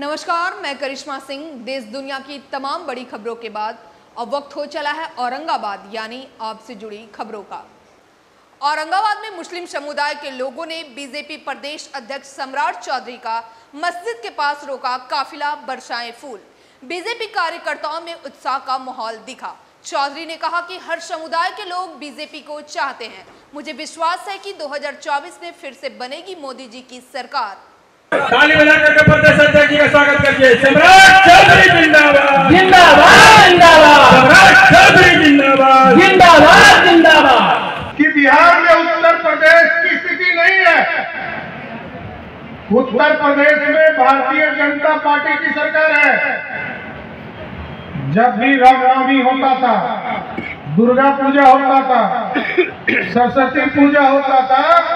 नमस्कार, मैं करिश्मा सिंह। देश दुनिया की तमाम बड़ी खबरों के बाद अब वक्त हो चला है औरंगाबाद यानी आपसे जुड़ी खबरों का। औरंगाबाद में मुस्लिम समुदाय के लोगों ने बीजेपी प्रदेश अध्यक्ष सम्राट चौधरी का मस्जिद के पास रोका काफिला बरसाए फूल। बीजेपी कार्यकर्ताओं में उत्साह का माहौल दिखा। चौधरी ने कहा कि हर समुदाय के लोग बीजेपी को चाहते हैं। मुझे विश्वास है कि 2024 में फिर से बनेगी मोदी जी की सरकार। ताली बजाकर के प्रदेश अध्यक्ष जी का स्वागत करिए। सम्राट चौधरी जिंदाबाद जिंदाबाद जिंदाबाद। सम्राट चौधरी जिंदाबाद जिंदाबाद जिंदाबाद। कि बिहार में उत्तर प्रदेश की स्थिति नहीं है। उत्तर प्रदेश में भारतीय जनता पार्टी की सरकार है। जब भी रामनवमी होता था, दुर्गा पूजा होता था, सरस्वती पूजा होता था,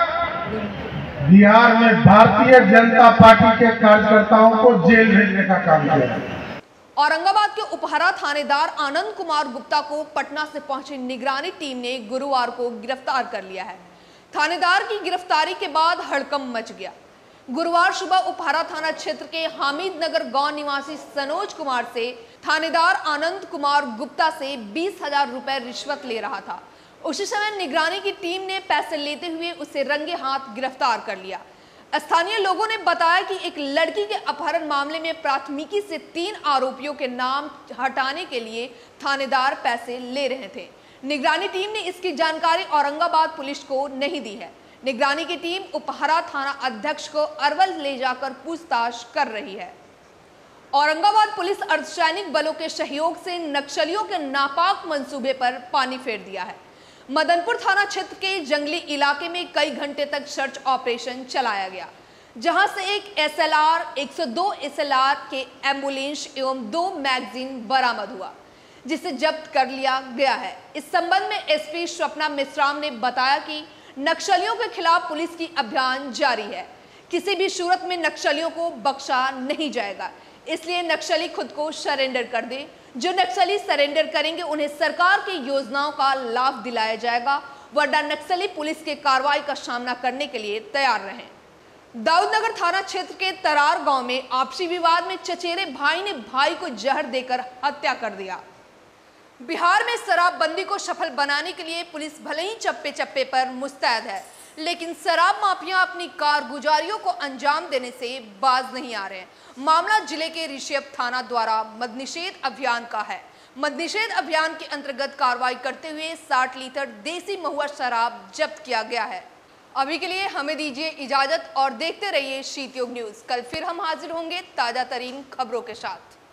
बिहार में भारतीय जनता पार्टी के कार्यकर्ताओं को जेल भेजने का काम किया। औरंगाबाद के उपहरा थानेदार आनंद कुमार गुप्ता को पटना से पहुंची निगरानी टीम ने गुरुवार को गिरफ्तार कर लिया है। थानेदार की गिरफ्तारी के बाद हड़कंप मच गया। गुरुवार सुबह उपहरा थाना क्षेत्र के हामिद नगर गांव निवासी सनोज कुमार से थानेदार आनंद कुमार गुप्ता से 20,000 रुपए रिश्वत ले रहा था। उसी समय निगरानी की टीम ने पैसे लेते हुए उसे रंगे हाथ गिरफ्तार कर लिया। स्थानीय लोगों ने बताया कि एक लड़की के अपहरण मामले में प्राथमिकी से 3 आरोपियों के नाम हटाने के लिए थानेदार पैसे ले रहे थे। निगरानी टीम ने इसकी जानकारी औरंगाबाद पुलिस को नहीं दी है। निगरानी की टीम उपहरा थाना अध्यक्ष को अरवल ले जाकर पूछताछ कर रही है। औरंगाबाद पुलिस अर्धसैनिक बलों के सहयोग से नक्सलियों के नापाक मंसूबे पर पानी फेर दिया है। मदनपुर थाना क्षेत्र के जंगली इलाके में कई घंटे तक सर्च ऑपरेशन चलाया गया, जहां से एक SLR 102 SLR के एम्बुलेंस एवं 2 मैगजीन बरामद हुआ, जिसे जब्त कर लिया गया है। इस संबंध में SP स्वप्ना मिश्राम ने बताया कि नक्सलियों के खिलाफ पुलिस की अभियान जारी है। किसी भी सूरत में नक्सलियों को बख्शा नहीं जाएगा, इसलिए नक्सली खुद को सरेंडर कर दे। जो नक्सली सरेंडर करेंगे उन्हें सरकार की योजनाओं का लाभ दिलाया जाएगा, वरना नक्सली पुलिस के कार्रवाई का सामना करने के लिए तैयार रहें। दाऊदनगर थाना क्षेत्र के तरार गांव में आपसी विवाद में चचेरे भाई ने भाई को जहर देकर हत्या कर दिया। बिहार में शराबबंदी को सफल बनाने के लिए पुलिस भले ही चप्पे चप्पे पर मुस्तैद है, लेकिन शराब माफिया अपनी कारगुजारियों को अंजाम देने से बाज नहीं आ रहे हैं। मामला जिले के ऋषभ थाना द्वारा मद्यनिषेध अभियान का है। मद्यनिषेध अभियान के अंतर्गत कार्रवाई करते हुए 60 लीटर देसी महुआ शराब जब्त किया गया है। अभी के लिए हमें दीजिए इजाजत और देखते रहिए शीतयुग न्यूज। कल फिर हम हाजिर होंगे ताजा तरीन खबरों के साथ।